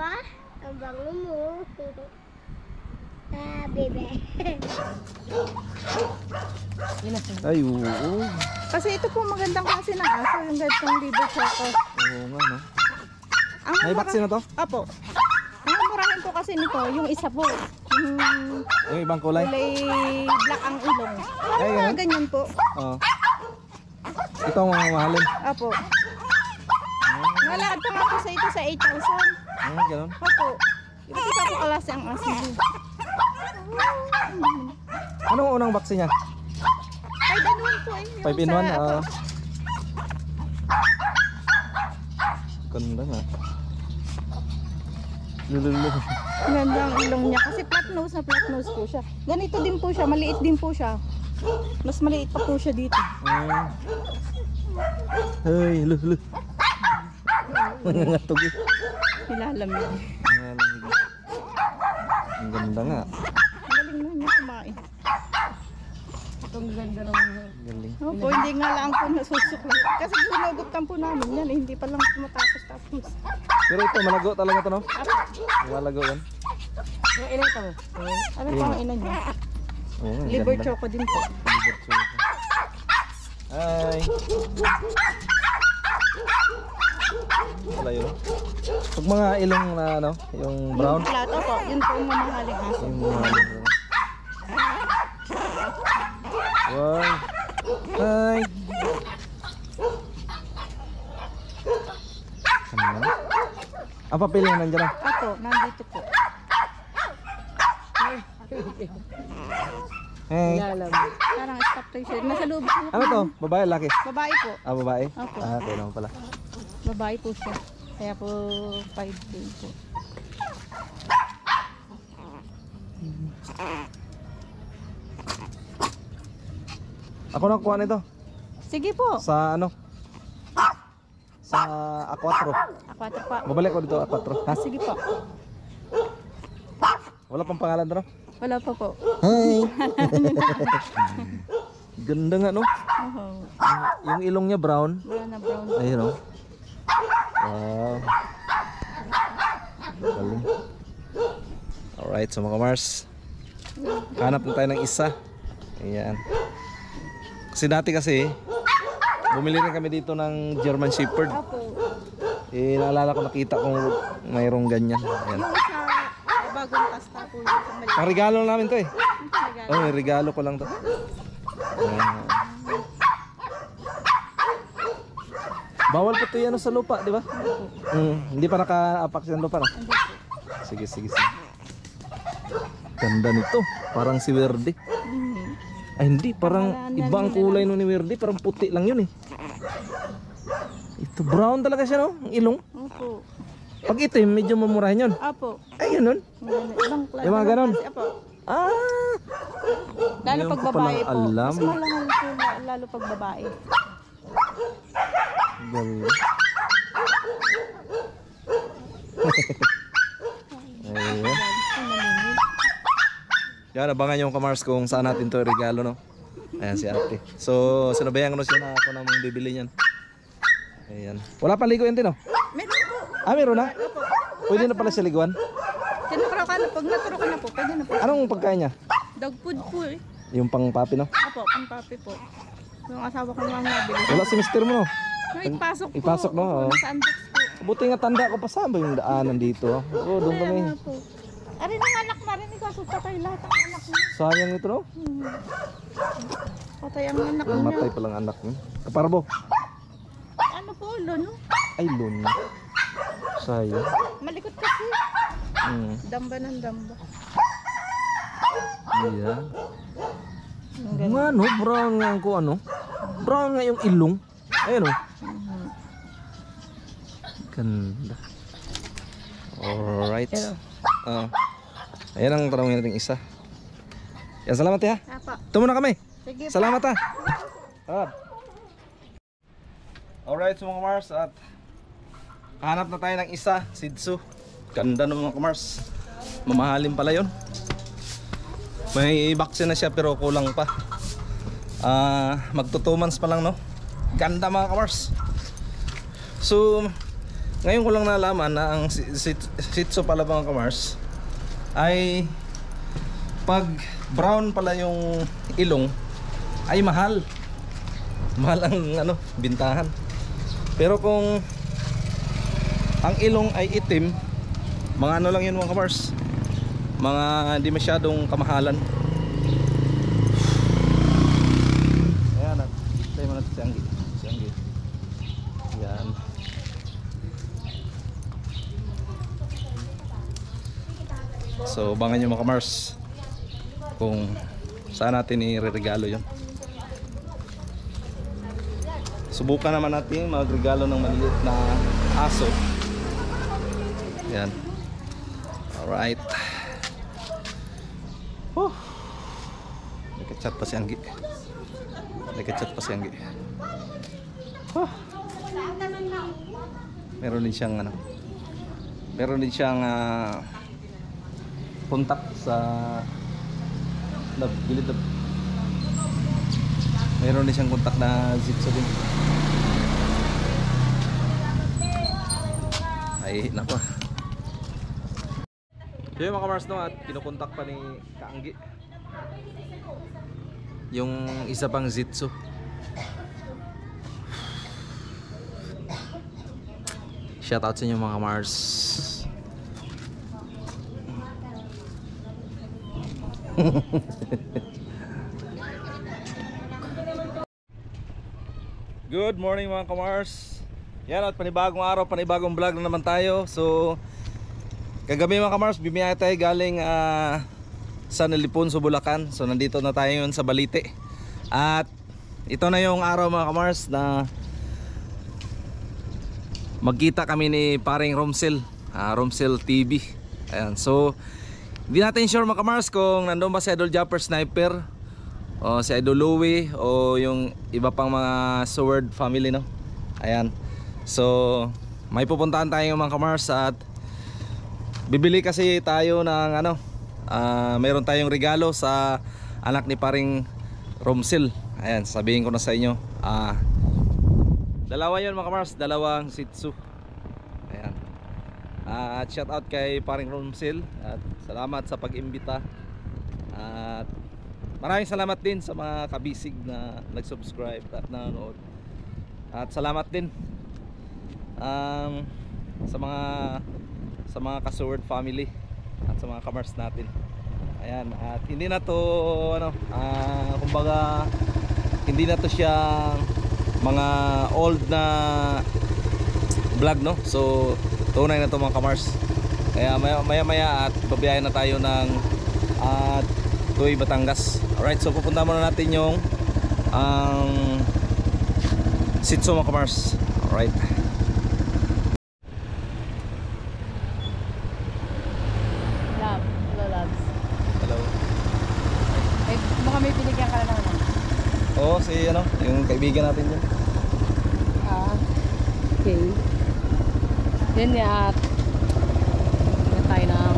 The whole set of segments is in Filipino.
ah. Ang bango mo. Ah, bebe. Ay, oo. Kasi ito po magandang klase ng aso, yung ganitong liver choco. Oo nga, no? Ang May vaccine na to? Apo. Ang murahin po kasi nito, yung isa po. Yung ibang kulay? Kulay black ang ilong. Ay, ganun? Ganyan po. Oo. Ito ang mga mahalin. Apo. Nalaad pa nga po sa ito sa 8,000. Ganun. Opo. Iba't iba po klase ang aso. Anong unang vaccine niya? 5-in-1 po eh. 5-in-1? Ganda nga. Lululu. Ganda ang ilong niya. Kasi flat nose po siya. Ganito din po siya. Maliit din po siya. Mas maliit pa po siya dito. Ay, lulu. Nangangatog eh. Nilalamig. Nangangatog. Ang ganda nga. Ang galing na niya kumain. Ang ganda naman. Galing. Opo, hindi nga lang po nasusukli. Kasi ginugutan po namin yan. Hindi pa lang tumatapos-tapos. Pero ito, malago talaga to, no? Apo. Malago yan. Yung ilan ka mo? Ano po ang ina niya? Oo, ang Liver ganda. choco din po. Liver choco. Ay. Wala yun. Pag mga ilong na ano, yung brown. Yung flat, opo. Yun po yung mamahaling aso. Yung mga ilong. Wow. Hi. Ano? Ang papel na nandiyan na. Apo, nandito po. Hey. Parang stop to siya. Nasa loob po. Ano to? Babae, laki? Babae po. Ah, babae? Opo. Ah, okay naman pala. Babae po siya. Kaya po 5K po. Ako nakuha nito. Sige po. Sa ano? Sa A4. Aquater pa. Babalik ko dito A4. Ha? Sige po. Wala pang pangalan doon? Wala pa po. Hi. Ganda nga, no? Oho. Yung ilong niya brown. Brown na brown. Ayun, oh. Wow. Galing. Alright, so mga Mars, hanap na tayo ng isa. Ayan. Kasi dati bumili rin kami dito ng German Shepherd. Apo. Eh, naalala ko, nakita kong mayroong ganyan. Ayan. Yung isa, bagong pasta po yung isang maliit. Ang regalo lang namin to eh. Yung talaga. Oh, may regalo ko lang to. Ayan. Bawal po ito yan sa lupa, di ba? Hindi pa naka-apak sa lupa na. Hindi po. Sige, sige, sige. Ganda nito. Parang si Verde. Ay, hindi. Parang iba ang kulay nun ni Verde. Parang puti lang yun eh. Ito, brown talaga siya, no? Ang ilong. Opo. Pag itim, medyo mamurahin yun. Apo. Ay, yun nun. Ibang klase. Yung mga ganon? Apo. Ah! Lalo Ngayon pag ko palang babae po. alam. Mas malangal po lalo pag babae. Galing. Ayan. Yan, abangan yung kamars kung saan natin to regalo, no? Ayan si ate. So, sinabayan ko na siya na ako namang bibili niyan. Ayan. Wala pa ligo yan din, no? Meron po. Ah, meron na? Pwede na pala siya liguan? Tinuturo ka na. Pag naturo ka na po, pwede na po. Anong pagkain niya? Dog food po eh. Yung pang papi, no? Apo, pang papi po. Yung asawa ko naman nabili. Wala si mister mo, no? No, ipasok po. Ipasok, no? Oo. Nasa unbox po. Buti nga tanda ko pa saan ba yung daanan dito? Oo, doon Kaya kami. nga po. Arin ang anak na rin. Kaso patay lahat ang anak niya. Sayang ito, no? Patay ang anak niya. Matay palang anak niya. Kaparbo. Ano po, lono? Ay, lun. Sayang. Malikot kasi. Damba ng damba. Ayan. Ang ganda. Nga, no? Brown nga ko, ano? Brown nga yung ilong. Ayan, oh. Ganda. Alright. Ayan ang tanongin natin isa. Yan, salamat ya. Apa. Tumo na kami. Sige po. Salamat ha. Salamat. Alright, so mga Mars, at hanap na tayo ng isa, Shih Tzu. Ganda ng mga Mars. Mamahalin pala yun. May vaccine na siya pero kulang pa. Magto 2 months pa lang, no? Ganda mga Mars. So Ngayon ko lang nalaman na ang Shih Tzu pala mga kamars ay pag brown pala yung ilong ay mahal. Mahal ang ano, bintahan. Pero kung ang ilong ay itim, mga ano lang yun mga kamars, mga hindi masyadong kamahalan. Ayan, tayo mo natin si Anggi. Ayan. So abangan nyo mga kamars kung saan natin i-regalo yun. Subukan naman natin magregalo ng maliit na aso. Yan. Alright. Nagka-chat pa si Anggi. Meron din siyang ano, kontak sa gilid. Meron din siyang kontak na Shih Tzu din. Ay, nako. So yung mga kamars, no, at kinukontak pa ni Kaanggi yung isa pang Shih Tzu. Shoutout sa inyo mga kamars. Good morning mga kamars. Yan, at panibagong araw, panibagong vlog na naman tayo. So kagabi mga kamars, bimiyaya tayo galing sa Nalipon, Bulacan. So nandito na tayo ngayon sa Balite. At ito na yung araw mga kamars na magkita kami ni paring Romsel, Romsel TV. Ayan, so hindi natin sure mga kamars kung nandun ba si Idol Japper Sniper o si Idol Louie o yung iba pang mga Sword family, no? Ayan. So may pupuntahan tayo mga kamars at bibili kasi tayo ng ano, mayroon tayong regalo sa anak ni paring Romsel. Ayan, sabihin ko na sa inyo. Dalawa yun mga kamars, dalawang Shih Tzu. Ayan. At shout out kay paring Romsel at salamat sa pag-imbita. At maraming salamat din sa mga kabisig na nag-subscribe at nanonood. At salamat din sa mga Kasword family at sa mga kamars natin. Ayan, at hindi na to ano, kumbaga hindi na to siya mga old na vlog, no? So tunay na to mga kamars. Kaya maya at babiyahin na tayo ng Tuy, Batangas. Alright, so pupunta muna natin yung Shih Tzu mga kamars. Alright. Love. Hello, loves. Hello. Ay, baka may binigyan ka na naman. Oo, si ano, yung kaibigan natin dyan. Okay. Then at tayo ng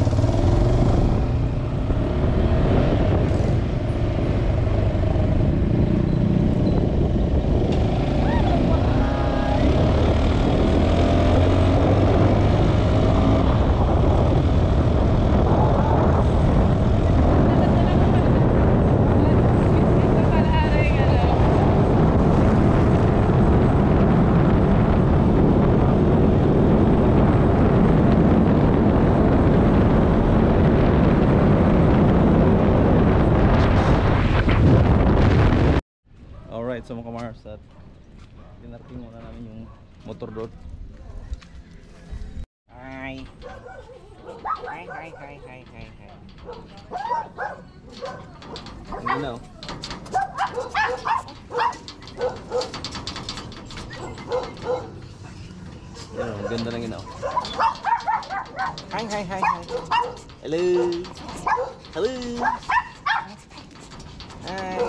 So mga kamars, at dinarting muna namin yung motor doon. Hi. Hindi na, oh. Yan, ang ganda ng ina, oh. Hi. Hello. Hi.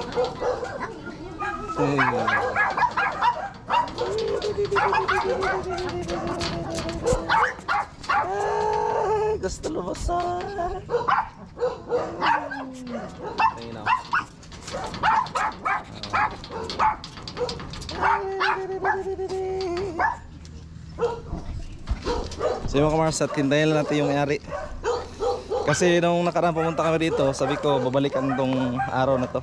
Gusto lumasan. Ayun na. So yung mga kamars, at hintayin lang natin yung may-ari. Kasi nung nakaraan pumunta kami dito, sabi ko babalikan tong araw na to.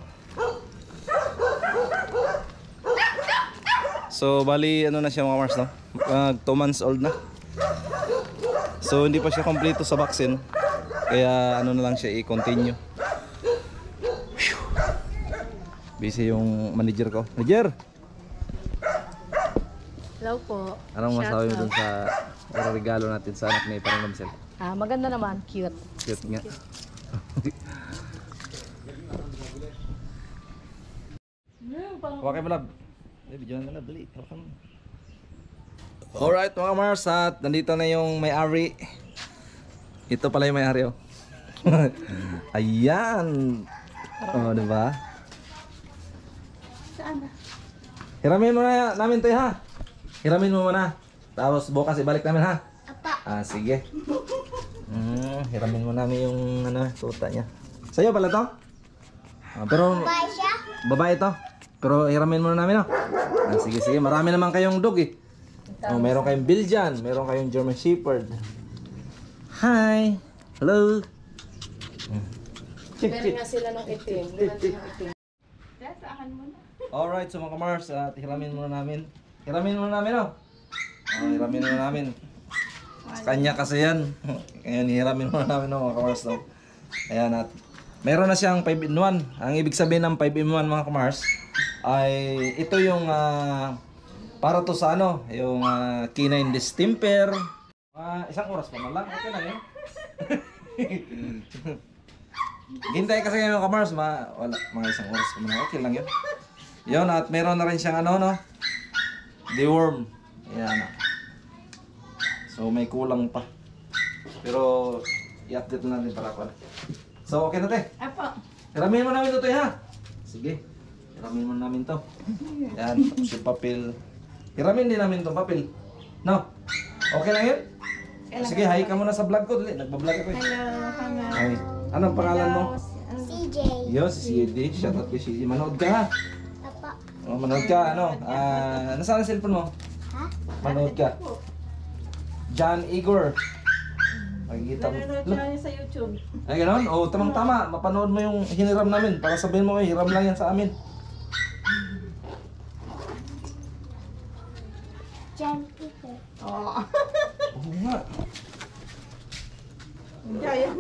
So bali ano na siya mga kamars, no? 2 months old na. So hindi pa siya kompleto sa vaccine. Kaya ano na lang siya i-continue. Busy yung manager ko. Manager! Hello po. Anong masabi mo dun sa regalo natin sa anak ni Parang Mamsel? Maganda naman, cute. Cute nga. Okay mo lab. Video na lab, dali. Alright mga Mars, at nandito na yung may-ari. Ito pala yung may-ari oh. Ayan. Oh, diba? Saan na? Hiramin mo na namin to ha. Hiramin mo muna. Tapos bukas ibalik namin ha. Ah, sige. Hiramin mo namin yung ano, tuta niya. Sa'yo pala to? Pero Babae siya? babae to. Pero hiramin mo na namin, no? Sige, sige. Marami naman kayong dog, eh. Meron kayong Belgian. Meron kayong German Shepherd. Hi! Hello! Meron nga sila ng itim. Alright, so mga kamars, at hiramin muna namin. Hiramin muna namin, no? Hiramin muna namin. Sa kanya kasi yan. Kaya hiramin muna namin, no, mga kamars, no? Ayan, at meron na siyang 5-in-1. Ang ibig sabihin ng 5-in-1, mga kamars, ay ito yung para to sa ano, yung canine distemper. Isang oras pa na lang, okay na yun. Hintay kasi ngayon mga kamars, wala, mga isang oras pa na, okay lang yun. Yun, at meron na rin siyang ano, no, deworm. Ayan. So may kulang pa. Pero i-update na natin para ko. So okay na te. Apo. Hiramin mo namin to ha. Sige. Hiramin mo namin to. Yan, tapos yung papel. Hiramin din namin tong papel. No? Okay lang yun? Sige, hi ka muna sa vlog ko. Dali, nagbablog ako eh. Hello. Hi. Anong pangalan mo? CJ. Yo, si CJ. Shoutout kay CJ. Manood ka ha. Apa. Oh, manood ka, ano? Nasaan ang cellphone mo? Ha? Manood ka. John Igor. Makikita mo. Nanonood siya sa YouTube. Ay, gano'n? O, tamang-tama. Mapanood mo yung hiniram namin. Para sabihin mo, hiram lang yan sa amin. John Peter. Oo. Oo nga. Yan.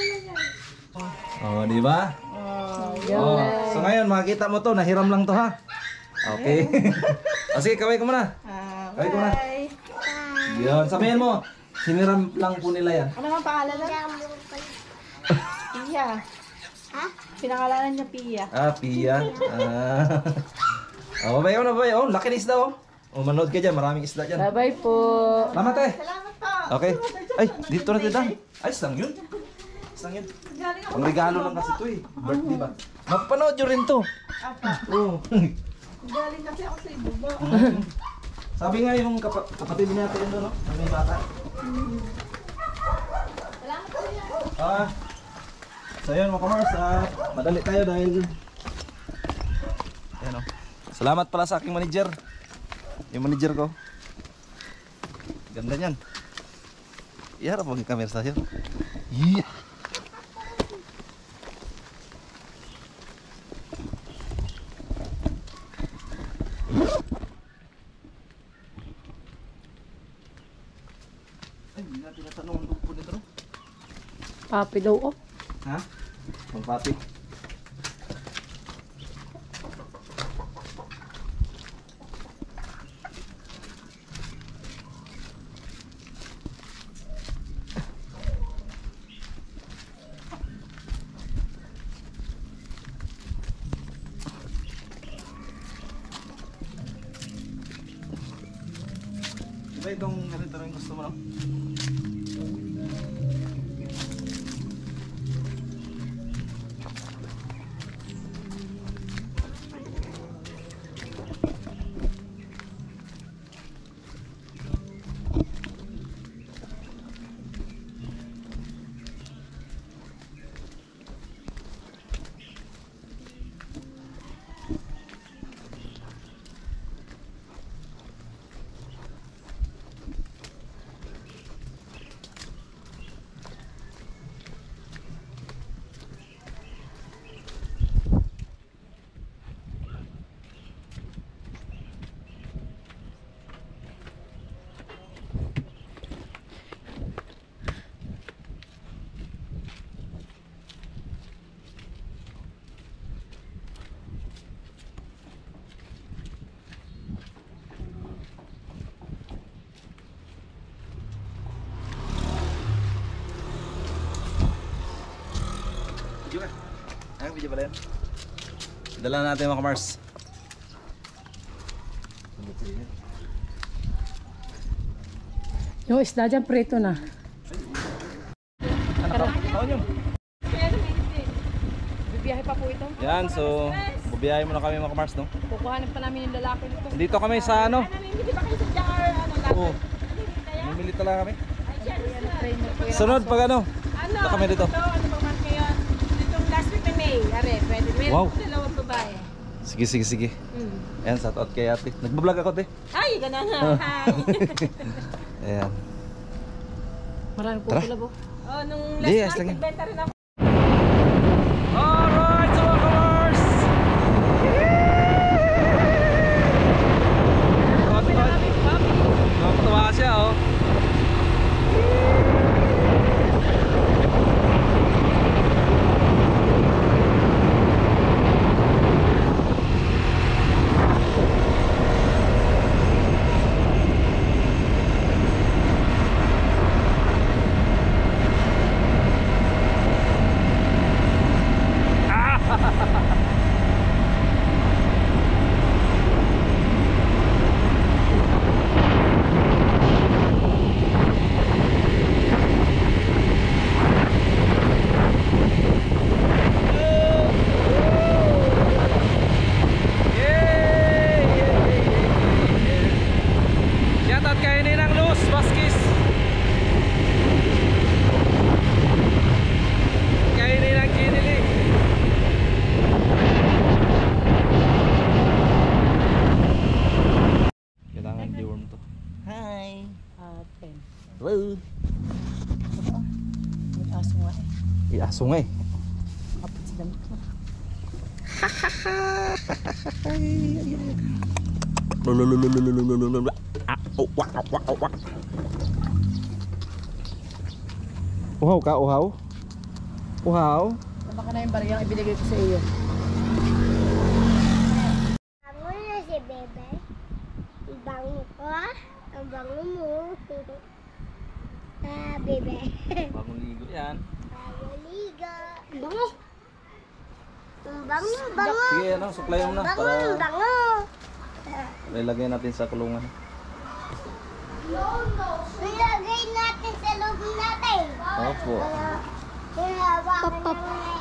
O, di ba? Oh, So ngayon, makikita mo to. Nahiram lang to ha. Okay. O, sige, kaway ko muna. Kaway ko muna. Bye. Yun, sabihin mo. Hiniram lang po nila yan. Ano ang pangalan na? Pia. Ha? Pinangalanan niya Pia. Pia. Babay ko na, babay. Oh, laki na isda oh. O, manood ka dyan. Maraming isda dyan. Bye-bye po. Salamat eh. Salamat po. Okay. Ay, dito na tita. Ay, isang yun. Isang yun. Galing ako. Ang regalo lang kasi ito eh. Birthday ba? Mapanood nyo rin to. Apa. Oo. Galing kasi ako sa ibubo. Sabi nga yung kapatid natin doon, no? Na may bata. Salamat po yan. So yun mga kamars, madali tayo dahil ayan, oh. Salamat pala sa aking manager. Yung manager ko. Ganda niyan. Iharap mo yung camera sa'yo. Yeah. Ay, hindi natin natanong ang dupo nito, no? Papi daw oh. Ha? Ang papi. Diba itong ganito rin gusto mo, no? pala yan. Dala natin mga kamars. Yung isda dyan, preto na. Taon yun. Bibiyahe pa po ito. Yan, so bubiyahe muna kami mga kamars, no? Kukuhanin pa namin yung lalaki nito. Dito kami sa ano? Hindi ba kayo sa jar? Ano lang? Oo. Namili talaga kami. Trainer po yan. Sunod pag ano? Ano? Ito kami dito. Ito, ano ba man ngayon? Itong last week na May. Are, pwede. Meron Wow. po dalawang babae. Sige, sige, sige. Ayan, shout out kay ate. Nagbablog ako, te. Ay, ganun na. Hi. Ayan. Marami po Tara. sila po. Oh, nung Di, ayos last lang month, yan. nagbenta rin ako. Alright, so mga kamars! Nakakatawa siya, oh. Shoutout kay Ninang Luz Vasquez. Kay Ninang Kinili. Kailangan deworm to. Hi. Aten. Hello. May aso nga eh. Iaso nga eh. Kapit sa damit ko. Uhaw ka, uhaw? Uhaw? Tama ka na yung bariyang ibinigay ko sa iyo. Bango na si Bebe. Ang bango ko. Ang bango mo. Bebe. Bagong ligo yan. Bango liga. Bango. Ang bango, bango. Sige, ano, suklayan mo na Bango, para bango. ilagay natin sa kulungan. Ilagay natin sa loob natin. Opo. Pop.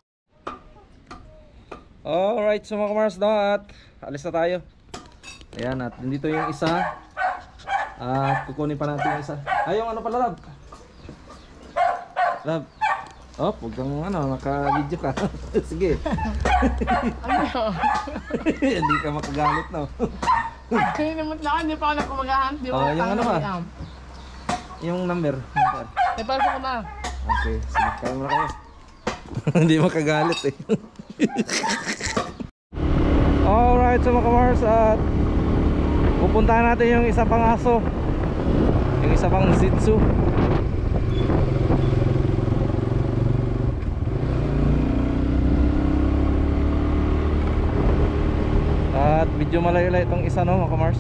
Alright, so mga kamars, no, at alis na tayo. Ayan, at dito yung isa. At kukunin pa natin yung isa. Ay, yung ano pala, Rob? Rob. Oh, huwag kang ano, naka-video ka. Sige. Hindi ka makagalit, no? Kaya naman lang, hindi pa ako nakumagahan. Di Oh, yung ano ba? Yung number. Eh, parang ko na. Okay, sige, kaya mo na kayo. Hindi makagalit eh. Alright, so mga kamars, at pupuntahan natin yung isa pang aso. Yung isa pang Shih Tzu. At medyo malayo-layo itong isa, no mga kamars.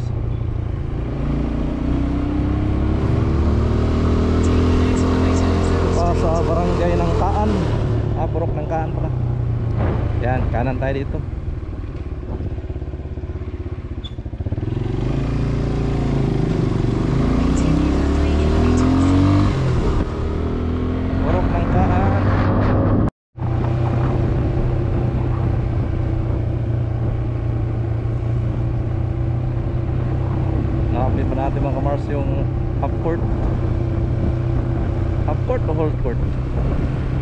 Pa sa barangay ng Kaan. Purok ng Kaan pala. Yan, kanan tayo dito. Purok ng Kaan. Nakapit pa natin mga kamars yung half court. Half court o whole court?